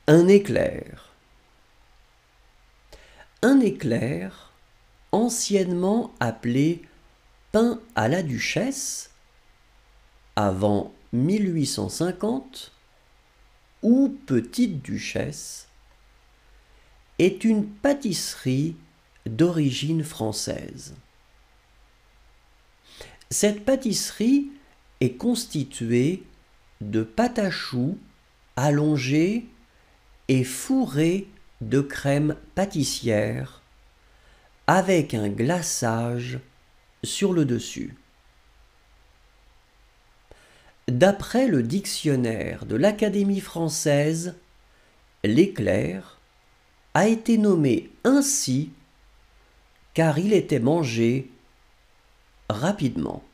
Un éclair. Un éclair, anciennement appelé pain à la duchesse, avant 1850, ou petite duchesse, est une pâtisserie d'origine française. Cette pâtisserie est constituée de pâte à choux allongée et fourrée de crème pâtissière avec un glaçage sur le dessus. D'après le dictionnaire de l'Académie française, l'éclair a été nommé ainsi car il était mangé rapidement.